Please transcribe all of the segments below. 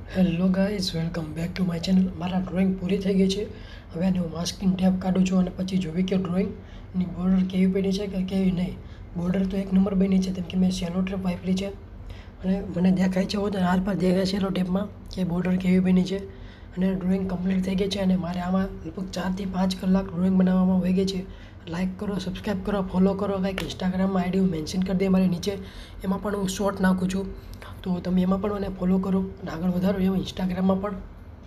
Hello guys, welcome back to my channel. મારા drawing પૂરી થઈ ગઈ છે. હવે આને હું માસ્કિંગ ટેપ કાઢું છું અને પછી જોવી કે ડ્રોઈંગની બોર્ડર કેવી બની છે કે કેવી નહીં. બોર્ડર તો એક નંબર બની છે, કેમ કે મેં સેલો ટેપ વાપરી છે અને મને દેખાય છે તો આર પર દેખાય સેલો ટેપમાં કે બોર્ડર કેવી બની છે. અને ડ્રોઈંગ કમ્પ્લીટ થઈ ગઈ છે અને મારે આમાં લગભગ 4 થી 5 કલાક ડ્રોઈંગ બનાવવામાં વહી ગઈ છે. લાઇક કરો, સબસ્ક્રાઈબ કરો, ફોલો કરો. કંઈક ઇન્સ્ટાગ્રામમાં આઈડી હું મેન્શન કરી દે મારી નીચે. એમાં પણ હું શોર્ટ નાખું છું, તો તમે એમાં પણ મને ફોલો કરો અને આગળ વધારો. એમાં ઇન્સ્ટાગ્રામમાં પણ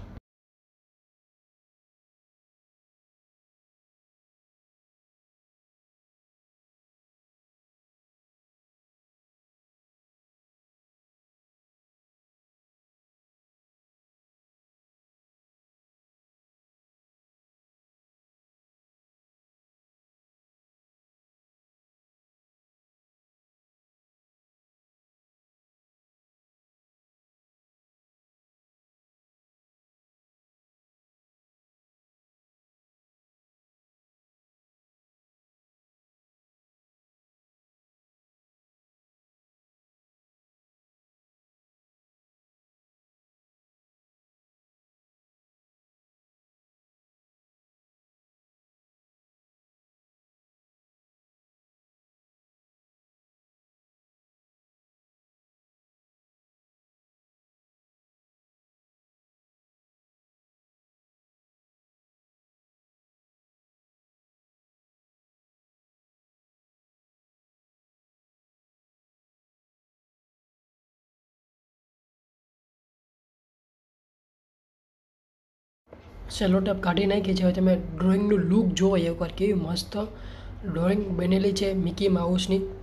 સેલો ટેપ કાઢી નાખી છે. હવે તમે ડ્રોઈંગનું લુક જુઓ એકવાર, કેવી મસ્ત ડ્રોઈંગ બનેલી છે મિકી માઉસની.